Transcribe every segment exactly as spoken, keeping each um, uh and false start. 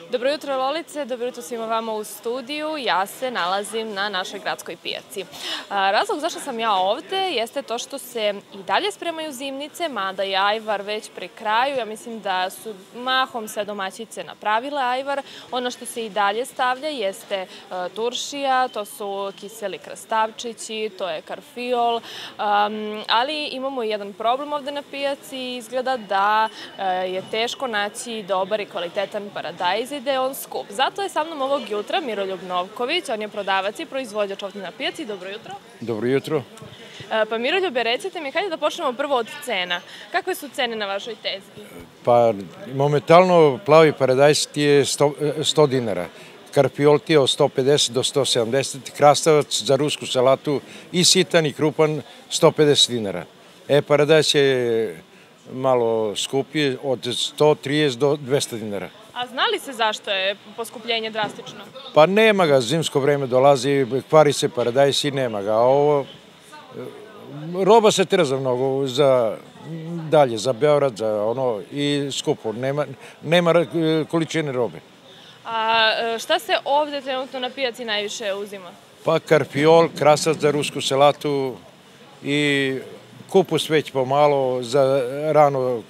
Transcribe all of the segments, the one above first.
Dobro jutro, Lolice, dobro jutro svima vama u studiju. Ja se nalazim na našoj gradskoj pijaci. Razlog zašto sam ja ovde jeste to što se i dalje spremaju zimnice, mada je ajvar već pri kraju. Ja mislim da su mahom sve domaćice napravile ajvar. Ono što se i dalje stavlja jeste turšija, to su kiseli krastavčići, to je karfiol, ali imamo i jedan problem ovde na pijaci. Izgleda da je teško naći dobar i kvalitetan paradajz i da je on skup. Zato je sa mnom ovog jutra Miroljub Novković, on je prodavac i proizvođač ovde na pijaci. Dobro jutro. Dobro jutro. Pa Miroljube, recite mi, hajde da počnemo prvo od cena. Kakve su cene na vašoj tezgi? Pa momentalno plavi paradajz ti je sto dinara. Karfiol ti je od sto pedeset do sto sedamdeset, krastavac za rusku salatu i sitan i krupan sto pedeset dinara. E, paradajz je malo skuplji, od sto trideset do dvesta dinara. A zna li se zašto je poskupljenje drastično? Pa nema ga, zimsko vreme dolazi, kvari se paradajz i nema ga. A ovo, roba se treza mnogo za dalje, za Beograd, za ono, i skupo. Nema, nema količine robe. A šta se ovde trenutno na pijaci najviše uzima? Pa karfiol, krastavac za rusku salatu i kupus već pomalo za rano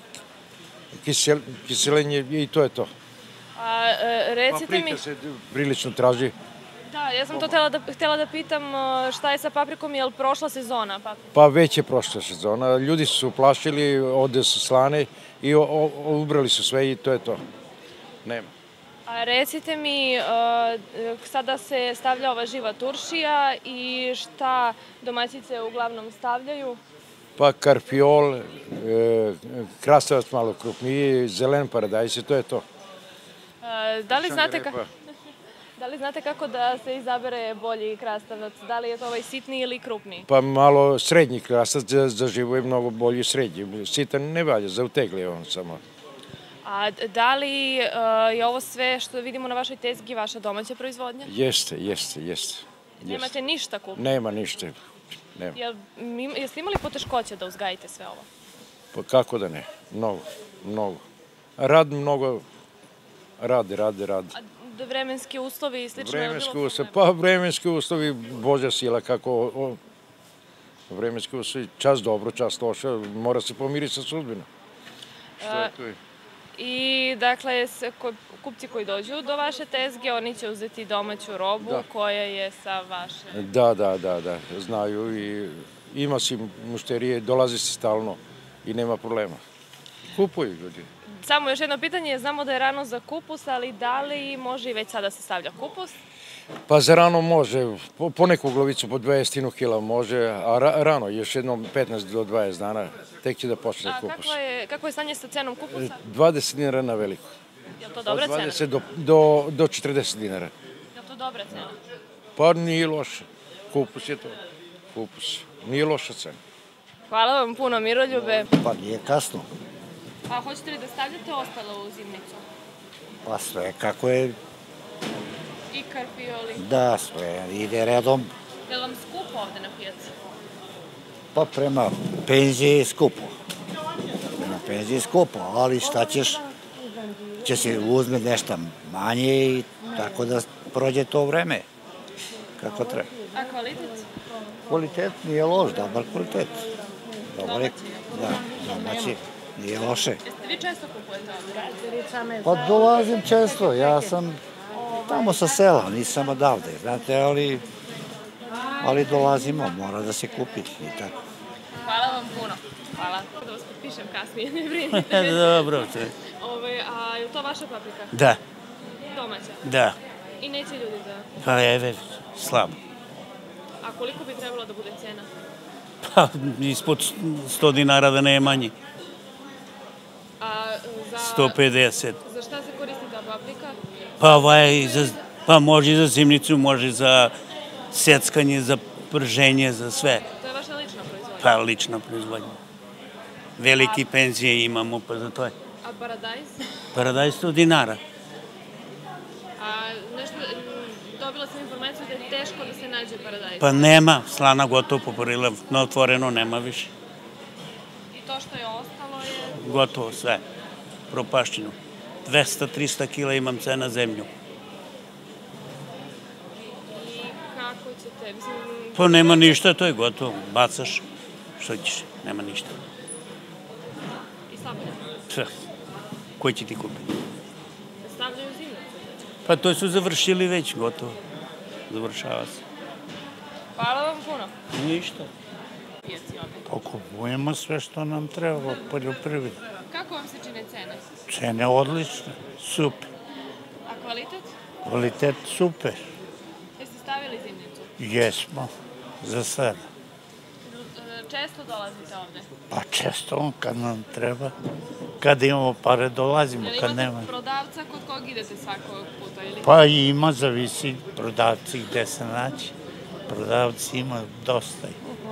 kiselenje i to je to. A recite mi... Paprika se prilično traži. Da, ja sam to htjela da pitam šta je sa paprikom, je li prošla sezona paprika? Pa već je prošla sezona. Ljudi su se uplašili, ovde su slane i ubrali su sve i to je to. Nema. A recite mi, sada se stavlja ova živa turšija i šta domaćice uglavnom stavljaju? Pa karfiol, krastavac malo krupniji, zelen paradajz i to je to. Da li znate kako... Da li znate kako da se izabere bolji krastavac? Da li je to ovaj sitniji ili krupniji? Pa malo srednji krastavac za živo je mnogo bolji srednji. Sitan ne valja, zautegli je on samo. A da li je ovo sve što vidimo na vašoj tezgi vaša domaća proizvodnja? Jeste, jeste, jeste. Nemate ništa kupno? Nema ništa. Jeste imali poteškoće da uzgajite sve ovo? Pa kako da ne? Mnogo, mnogo. Rad mnogo, rade, rade, rade. A vremenski uslovi i slično je bilo problem? Pa vremenski uslovi, Božja sila, kako vremenski uslovi, čas dobro, čas loša, mora se pomiriti sa sudbinom. Što je tu je? I dakle, kupci koji dođu do vaše tezge, oni će uzeti domaću robu koja je sa vaše... Da, da, da, da, znaju i ima si mušterije, dolazi se stalno i nema problema. Kupuju ljudi. Samo još jedno pitanje, znamo da je rano za kupus, ali da li može i već sada se stavlja kupus? Pa za rano može, po neku glavicu po dvadeset kila može, a rano, još jednom petnaest do dvadeset dana, tek će da počne kupus. A kako je stanje sa cenom kupusa? dvadeset dinara na veliko. Je li to dobra cena? Od dvadeset do četrdeset dinara. Je li to dobra cena? Pa nije loša. Kupus je to. Kupus. Nije loša cena. Hvala vam puno, Miroljube. Pa nije kasno. A hoćete li da stavljate ostalo u zimnicu? Pa sve kako je... I karfioli? Da, sve ide redom. Je li vam skupo ovde na pijaci? Pa prema penziji je skupo. Prema penziji je skupo, ali šta ćeš? Će se uzme nešto manje i tako da prođe to vreme. Kako treba. A kvalitet? Kvalitet nije loš, dobar kvalitet. Domaći? Da, domaći. Nije loše. Jeste vi često kupujete ovdje? Pa dolazim često, ja sam tamo sa sela, nisam odavde, znate, ali ali dolazimo, mora da se kupi i tako. Hvala vam puno. Hvala. Da vas potpišem kasnije, ne brinite. Dobro. A je li to vaša paprika? Da. Domaća? Da. I neće ljudi da... Pa evo, slabo. A koliko bi trebalo da bude cena? Pa ispod sto dinara da ne je manji. A za... sto pedeset. Za šta se koristi ta paprika? Pa može za zimnicu, može za seckanje, za prženje, za sve. To je vaša lična proizvodnja? Pa lična proizvodnja. Veliki penzije imamo, pa za to je. A paradajz? Paradajz sto dinara. A nešto, dobila sam informaciju da je teško da se nađe paradajz. Pa nema, slana gotovo poporila, na otvoreno nema više. I to što je ostalo je... Gotovo sve, propašćeno. dvesta do trista kila imam cena zemlju. I kako ćete, mislim... Pa nema ništa, to je gotovo. Bacaš, što ćeš, nema ništa. I stavljaju? Koji će ti kupiti? Stavljaju zimnicu? Pa to su završili već, gotovo. Završava se. Hvala vam puno. Ništa. Pijaci ovde. Pokupujemo sve što nam treba od poljoprivrede. Kako vam se čine cene? Cene odlične, super. A kvalitet? Kvalitet super. Jeste stavili zimnicu? Jesmo, za sada. Često dolazite ovde? Pa često kad nam treba. Kad imamo pare dolazimo, kad nema. Imate prodavca kod kog idete svakog puta? Ili... Pa ima, zavisi prodavci gde se naći. Prodavci ima dosta.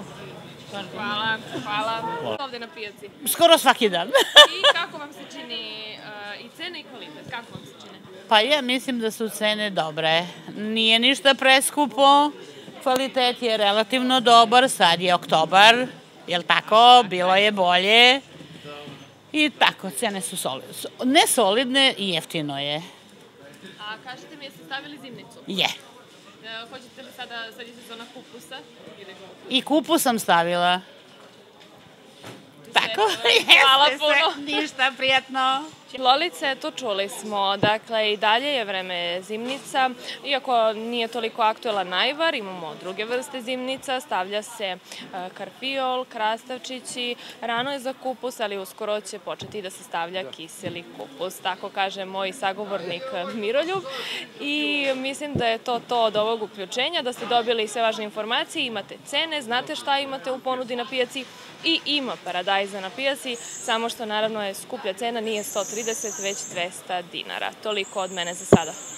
Hvala, hvala. Ovde na pijaci. Skoro svaki dan. I kako vam se čini i cena i kvalitet? Kako vam se čine? Pa ja mislim da su cene dobre. Nije ništa preskupo. Kvalitet je relativno dobar. Sad je oktobar. Jel tako? Bilo je bolje. I tako, cene su solidne. Ne solidne i jeftino je. A kažete mi, jeste stavili zimnicu? Je. Hoćete li sada, sad je sezona kupusa? I kupus sam stavila. Tako? Hvala puno. Ništa, prijatno. Lolice, tu čuli smo, dakle i dalje je vreme zimnica, iako nije toliko aktuelan najvar, imamo druge vrste zimnica, stavlja se karfiol, krastavčići, rano je za kupus, ali uskoro će početi da se stavlja kiseli kupus, tako kaže moj sagovornik Miroljub. I mislim da je to to od ovog uključenja, da ste dobili sve važne informacije, imate cene, znate šta imate u ponudi na pijaci i ima paradajza na pijaci, samo što naravno je skuplja cena, nije sto trideset, već dvesta dinara. Toliko od mene za sada.